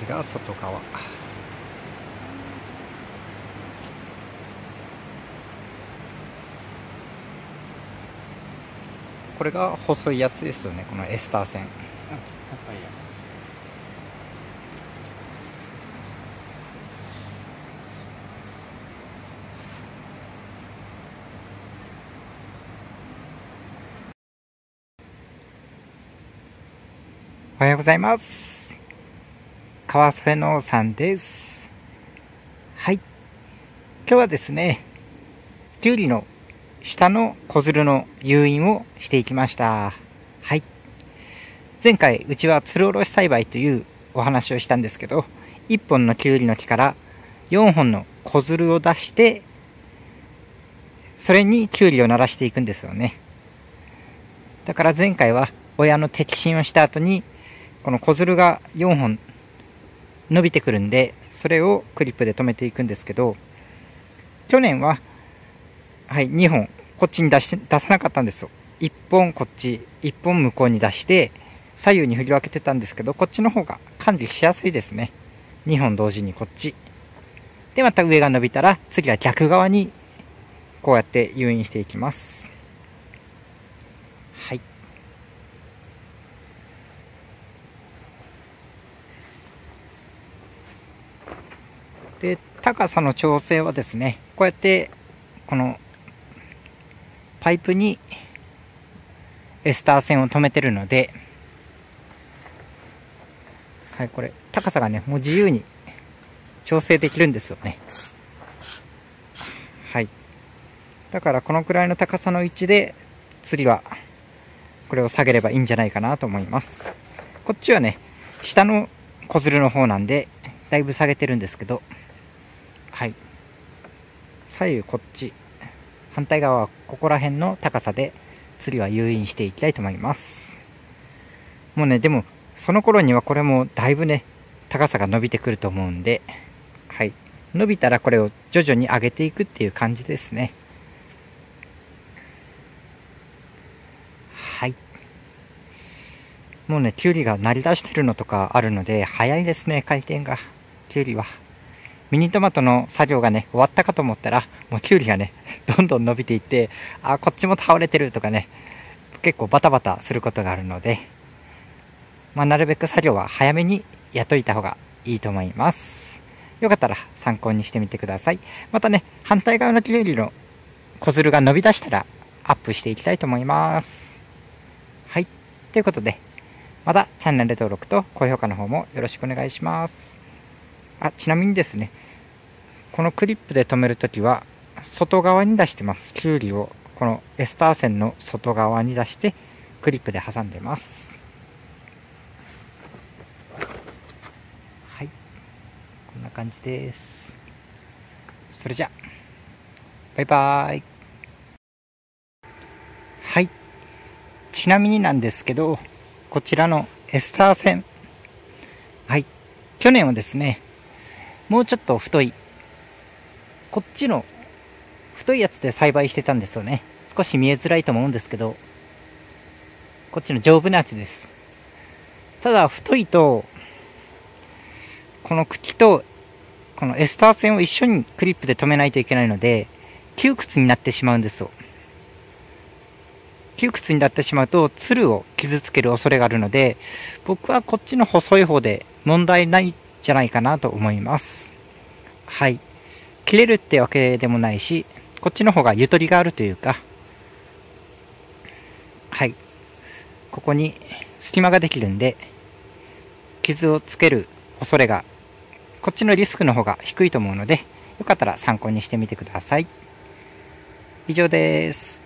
ちが外側。これが細いやつですよね、このエスター線。 細いやおはようございます。川添農産です。はい。今日はですね、きゅうりの下の子づるの誘引をしていきました。はい。前回、うちはつるおろし栽培というお話をしたんですけど、1本のきゅうりの木から4本の子づるを出して、それにきゅうりを鳴らしていくんですよね。だから前回は親の摘心をした後に、この子づるが4本伸びてくるんで、それをクリップで留めていくんですけど、去年は、はい、2本こっちに出さなかったんですよ。1本こっち、1本向こうに出して、左右に振り分けてたんですけど、こっちの方が管理しやすいですね。2本同時にこっち。で、また上が伸びたら、次は逆側に、こうやって誘引していきます。はい。で、高さの調整はですね、こうやって、この、パイプにエスター線を止めてるので、はい、これ高さがね、もう自由に調整できるんですよね。はい。だからこのくらいの高さの位置で次はこれを下げればいいんじゃないかなと思います。こっちはね、下の子づるの方なんでだいぶ下げてるんですけど、はい。左右こっち、反対側はここら辺の高さで次は誘引していきたいと思います。もうね、でもその頃にはこれもだいぶね、高さが伸びてくると思うんで、はい。伸びたらこれを徐々に上げていくっていう感じですね。はい。もうね、キュウリが鳴り出してるのとかあるので、早いですね、回転が。キュウリは。ミニトマトの作業がね、終わったかと思ったら、もうキュウリがね、どんどん伸びていって、あ、こっちも倒れてるとかね、結構バタバタすることがあるので、まあ、なるべく作業は早めにやっといた方がいいと思います。よかったら参考にしてみてください。またね、反対側のキュウリの子づるが伸び出したらアップしていきたいと思います。はい。ということで、またチャンネル登録と高評価の方もよろしくお願いします。あ、ちなみにですね、このクリップで留めるときは外側に出してます。キュウリをこのエスター線の外側に出してクリップで挟んでます。はい、こんな感じです。それじゃバイバーイ。はい、ちなみになんですけど、こちらのエスター線、はい、去年はですね、もうちょっと太い、こっちの太いやつで栽培してたんですよね。少し見えづらいと思うんですけど、こっちの丈夫なやつです。ただ太いと、この茎とこのエスター線を一緒にクリップで留めないといけないので、窮屈になってしまうんですよ。窮屈になってしまうとつるを傷つける恐れがあるので、僕はこっちの細い方で問題ないんじゃないかなと思います。はい。切れるってわけでもないし、こっちの方がゆとりがあるというか、はい。ここに隙間ができるんで、傷をつける恐れが、こっちのリスクの方が低いと思うので、よかったら参考にしてみてください。以上です。